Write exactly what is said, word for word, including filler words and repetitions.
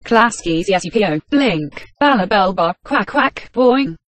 Klasky, C S U P O, blink, bala bell bar, quack quack, boing.